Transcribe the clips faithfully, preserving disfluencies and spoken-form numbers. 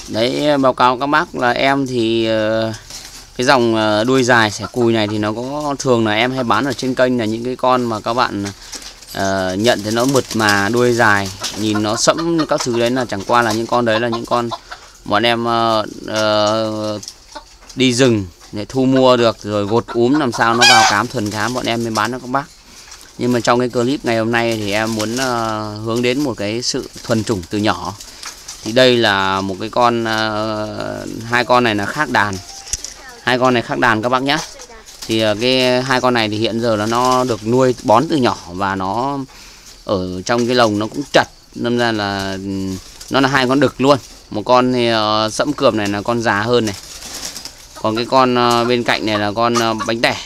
Đấy, báo cáo các bác là em thì cái dòng đuôi dài xẻ cùi này thì nó có thường là em hay bán ở trên kênh là những cái con mà các bạn uh, nhận thấy nó mượt mà đuôi dài, nhìn nó sẫm các thứ đấy, là chẳng qua là những con đấy là những con bọn em uh, uh, đi rừng để thu mua được rồi gột úm làm sao nó vào cám thuần cám bọn em mới bán cho các bác. Nhưng mà trong cái clip ngày hôm nay thì em muốn uh, hướng đến một cái sự thuần chủng từ nhỏ. Thì đây là một cái con uh, hai con này là khác đàn. Hai con này khác đàn các bác nhé. Thì cái hai con này thì hiện giờ là nó được nuôi bón từ nhỏ và nó ở trong cái lồng nó cũng chặt, nên ra là nó là hai con đực luôn. Một con thì uh, sẫm cườm này là con già hơn này. Còn cái con uh, bên cạnh này là con uh, bánh tẻ.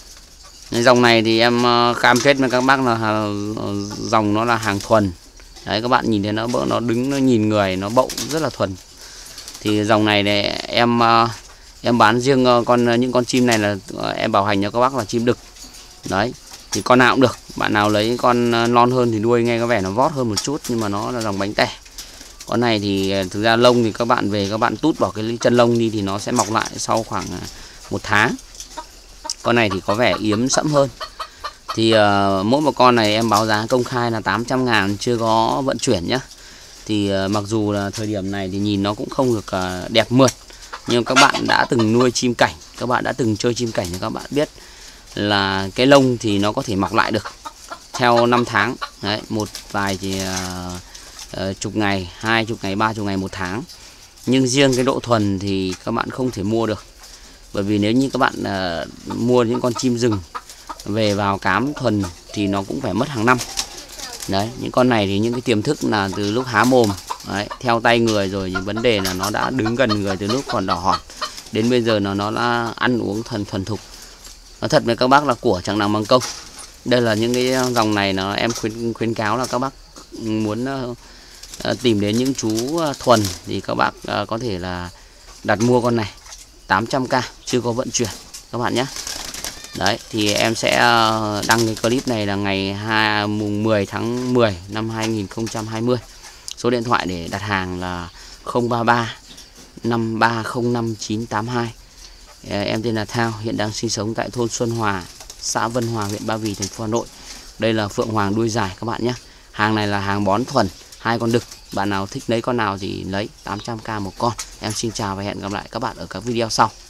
Dòng này thì em uh, cam kết với các bác là uh, dòng nó là hàng thuần. Đấy, các bạn nhìn thấy nó nó đứng nó nhìn người nó bậu rất là thuần. Thì dòng này này em uh, em bán riêng con những con chim này là em bảo hành cho các bác là chim đực. Đấy, thì con nào cũng được. Bạn nào lấy con non hơn thì đuôi nghe có vẻ nó vót hơn một chút, nhưng mà nó là dòng bánh tẻ. Con này thì thực ra lông thì các bạn về các bạn tút bỏ cái chân lông đi thì nó sẽ mọc lại sau khoảng một tháng. Con này thì có vẻ yếm sẫm hơn. Thì uh, mỗi một con này em báo giá công khai là tám trăm ngàn, chưa có vận chuyển nhá. Thì uh, mặc dù là thời điểm này thì nhìn nó cũng không được uh, đẹp mượt, nhưng các bạn đã từng nuôi chim cảnh, các bạn đã từng chơi chim cảnh thì các bạn biết là cái lông thì nó có thể mọc lại được theo năm tháng. Đấy, một vài thì uh, uh, chục ngày, hai chục ngày, ba chục ngày, một tháng. Nhưng riêng cái độ thuần thì các bạn không thể mua được. Bởi vì nếu như các bạn uh, mua những con chim rừng về vào cám thuần thì nó cũng phải mất hàng năm. Đấy, những con này thì những cái tiềm thức là từ lúc há mồm, đấy, theo tay người rồi, nhưng vấn đề là nó đã đứng gần người từ lúc còn đỏ hòn đến bây giờ là nó đã ăn uống thuần thuần thục. Nói thật với các bác là của chẳng nào bằng công. Đây là những cái dòng này nó em khuyến khuyến cáo là các bác muốn uh, tìm đến những chú thuần thì các bác uh, có thể là đặt mua con này tám trăm k, chưa có vận chuyển các bạn nhé. Đấy, thì em sẽ đăng cái clip này là ngày hai, mùng mười tháng mười năm hai nghìn không trăm hai mươi. Số điện thoại để đặt hàng là không ba ba năm ba không năm chín tám hai. Em tên là Thao, hiện đang sinh sống tại thôn Xuân Hòa, xã Vân Hòa, huyện Ba Vì, thành phố Hà Nội. Đây là phượng hoàng đuôi dài các bạn nhé. Hàng này là hàng bón thuần, hai con đực. Bạn nào thích lấy con nào thì lấy, tám trăm k một con. Em xin chào và hẹn gặp lại các bạn ở các video sau.